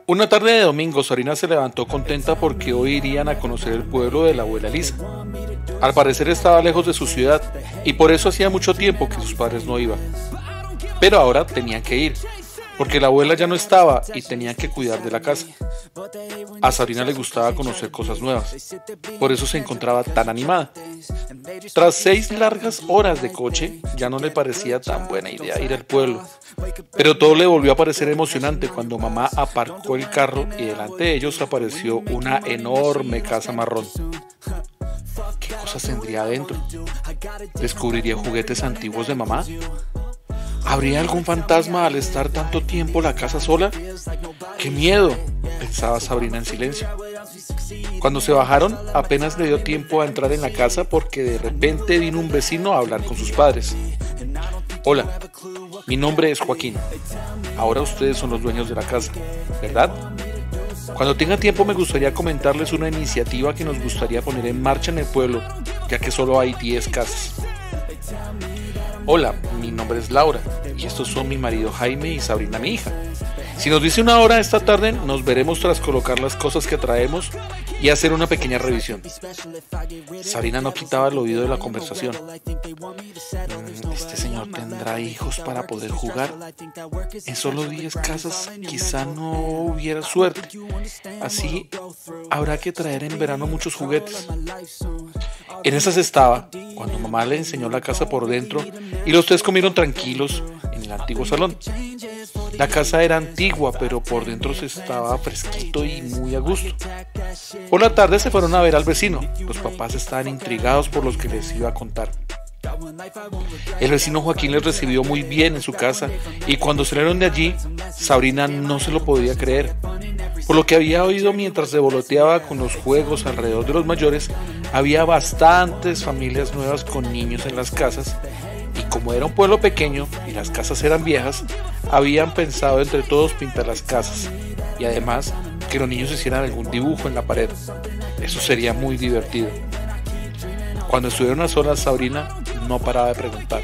Una tarde de domingo, Sarina se levantó contenta porque hoy irían a conocer el pueblo de la abuela Lisa. Al parecer estaba lejos de su ciudad y por eso hacía mucho tiempo que sus padres no iban. Pero ahora tenían que ir, porque la abuela ya no estaba y tenían que cuidar de la casa. A Sarina le gustaba conocer cosas nuevas, por eso se encontraba tan animada. Tras 6 largas horas de coche, ya no le parecía tan buena idea ir al pueblo. Pero todo le volvió a parecer emocionante cuando mamá aparcó el carro y delante de ellos apareció una enorme casa marrón. ¿Qué cosas tendría adentro? ¿Descubriría juguetes antiguos de mamá? ¿Habría algún fantasma al estar tanto tiempo la casa sola? ¡Qué miedo!, pensaba Sabrina en silencio. Cuando se bajaron, apenas le dio tiempo a entrar en la casa porque de repente vino un vecino a hablar con sus padres. Hola, mi nombre es Joaquín. Ahora ustedes son los dueños de la casa, ¿verdad? Cuando tenga tiempo me gustaría comentarles una iniciativa que nos gustaría poner en marcha en el pueblo, ya que solo hay 10 casas. Hola, mi nombre es Laura y estos son mi marido Jaime y Sabrina, mi hija. Si nos dice una hora esta tarde, nos veremos tras colocar las cosas que traemos y hacer una pequeña revisión. Sabrina no quitaba el oído de la conversación. ¿Este señor tendrá hijos para poder jugar? En solo 10 casas quizá no hubiera suerte. Así habrá que traer en verano muchos juguetes. En esas estaba, cuando mamá le enseñó la casa por dentro y los tres comieron tranquilos en el antiguo salón. La casa era antigua, pero por dentro se estaba fresquito y muy a gusto. Por la tarde se fueron a ver al vecino. Los papás estaban intrigados por lo que les iba a contar. El vecino Joaquín les recibió muy bien en su casa y cuando salieron de allí, Sabrina no se lo podía creer. Por lo que había oído mientras revoloteaba con los juegos alrededor de los mayores, había bastantes familias nuevas con niños en las casas y como era un pueblo pequeño y las casas eran viejas, habían pensado entre todos pintar las casas y además que los niños hicieran algún dibujo en la pared. Eso sería muy divertido. Cuando estuvieron a solas, Sabrina no paraba de preguntar.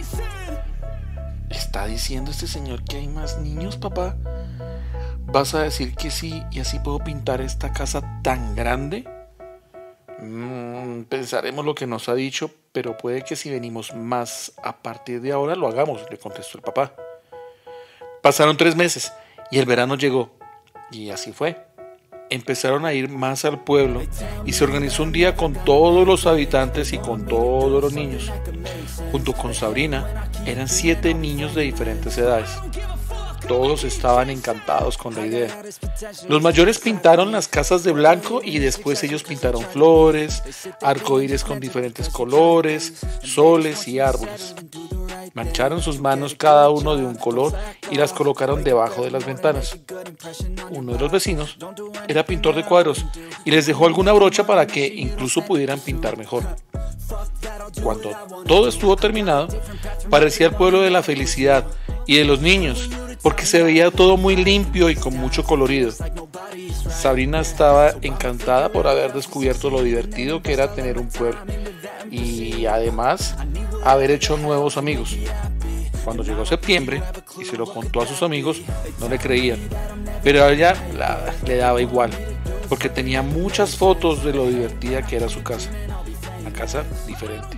¿Está diciendo este señor que hay más niños, papá? ¿Vas a decir que sí y así puedo pintar esta casa tan grande? Pensaremos lo que nos ha dicho, pero puede que si venimos más a partir de ahora lo hagamos, le contestó el papá. Pasaron 3 meses y el verano llegó, y así fue. Empezaron a ir más al pueblo y se organizó un día con todos los habitantes y con todos los niños. Junto con Sabrina eran 7 niños de diferentes edades. Todos estaban encantados con la idea. Los mayores pintaron las casas de blanco y después ellos pintaron flores, arcoíris con diferentes colores, soles y árboles. Mancharon sus manos cada uno de un color y las colocaron debajo de las ventanas. Uno de los vecinos era pintor de cuadros y les dejó alguna brocha para que incluso pudieran pintar mejor. Cuando todo estuvo terminado, parecía el pueblo de la felicidad y de los niños, porque se veía todo muy limpio y con mucho colorido. Sabrina estaba encantada por haber descubierto lo divertido que era tener un pueblo y además haber hecho nuevos amigos. Cuando llegó septiembre y se lo contó a sus amigos, no le creían, pero a ella le daba igual, porque tenía muchas fotos de lo divertida que era su casa, una casa diferente.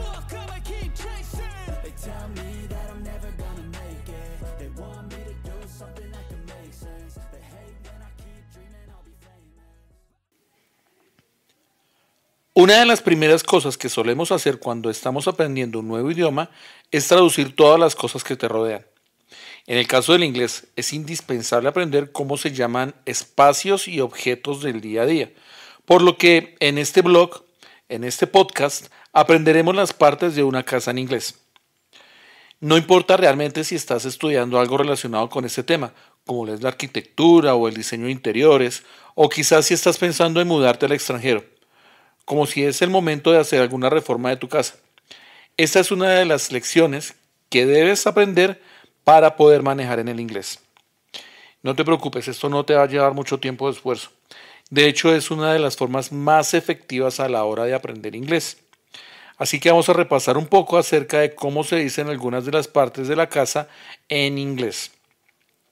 Una de las primeras cosas que solemos hacer cuando estamos aprendiendo un nuevo idioma es traducir todas las cosas que te rodean. En el caso del inglés, es indispensable aprender cómo se llaman espacios y objetos del día a día. Por lo que en este blog, en este podcast, aprenderemos las partes de una casa en inglés. No importa realmente si estás estudiando algo relacionado con este tema, como es la arquitectura o el diseño de interiores, o quizás si estás pensando en mudarte al extranjero, como si es el momento de hacer alguna reforma de tu casa. Esta es una de las lecciones que debes aprender para poder manejar en el inglés. No te preocupes, esto no te va a llevar mucho tiempo de esfuerzo. De hecho, es una de las formas más efectivas a la hora de aprender inglés. Así que vamos a repasar un poco acerca de cómo se dicen algunas de las partes de la casa en inglés.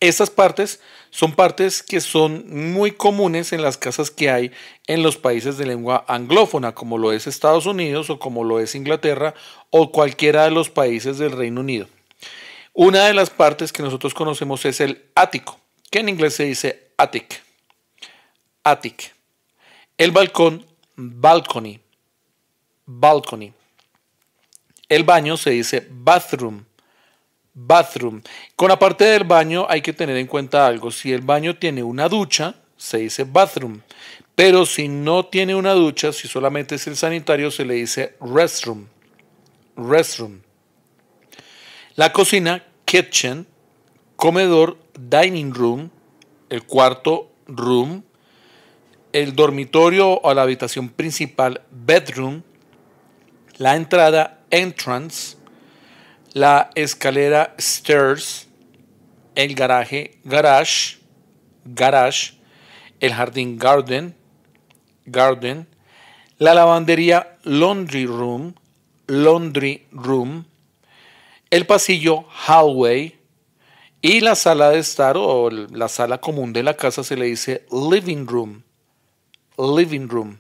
Estas partes son partes que son muy comunes en las casas que hay en los países de lengua anglófona, como lo es Estados Unidos o como lo es Inglaterra o cualquiera de los países del Reino Unido. Una de las partes que nosotros conocemos es el ático, que en inglés se dice attic. Attic. El balcón, balcony. Balcony. El baño se dice bathroom. Bathroom. Con la parte del baño hay que tener en cuenta algo. Si el baño tiene una ducha, se dice bathroom. Pero si no tiene una ducha, si solamente es el sanitario, se le dice restroom. Restroom. La cocina, kitchen. Comedor, dining room. El cuarto, room. El dormitorio o la habitación principal, bedroom. La entrada, entrance. La escalera, stairs. El garaje, garage. Garage. El jardín, garden. Garden. La lavandería, laundry room. Laundry room. El pasillo, hallway. Y la sala de estar o la sala común de la casa se le dice living room. Living room.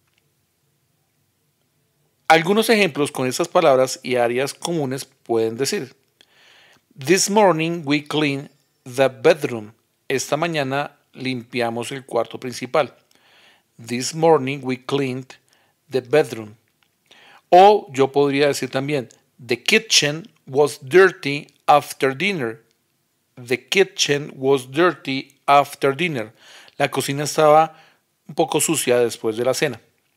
Algunos ejemplos con estas palabras y áreas comunes pueden decir: This morning we cleaned the bedroom. Esta mañana limpiamos el cuarto principal. This morning we cleaned the bedroom. O yo podría decir también: The kitchen was dirty after dinner. The kitchen was dirty after dinner. La cocina estaba un poco sucia después de la cena.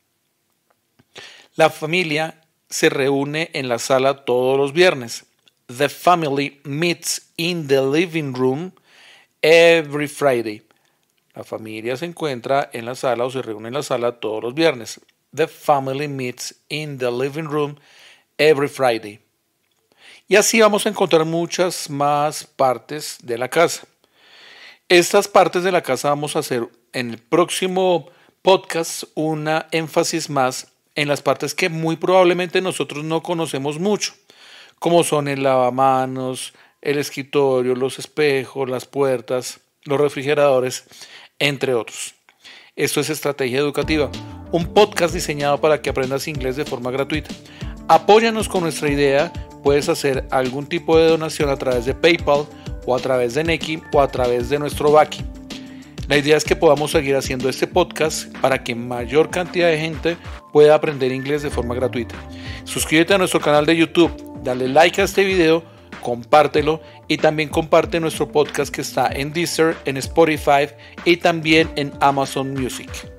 La familia se reúne en la sala todos los viernes. The family meets in the living room every Friday. La familia se encuentra en la sala o se reúne en la sala todos los viernes. The family meets in the living room every Friday. Y así vamos a encontrar muchas más partes de la casa. Estas partes de la casa vamos a hacer en el próximo podcast una énfasis más en las partes que muy probablemente nosotros no conocemos mucho, como son el lavamanos, el escritorio, los espejos, las puertas, los refrigeradores, entre otros. Esto es Estrategia Educativa, un podcast diseñado para que aprendas inglés de forma gratuita. Apóyanos con nuestra idea. Puedes hacer algún tipo de donación a través de PayPal o a través de Nequi o a través de nuestro Baki. La idea es que podamos seguir haciendo este podcast para que mayor cantidad de gente pueda aprender inglés de forma gratuita. Suscríbete a nuestro canal de YouTube, dale like a este video, compártelo y también comparte nuestro podcast que está en Deezer, en Spotify y también en Amazon Music.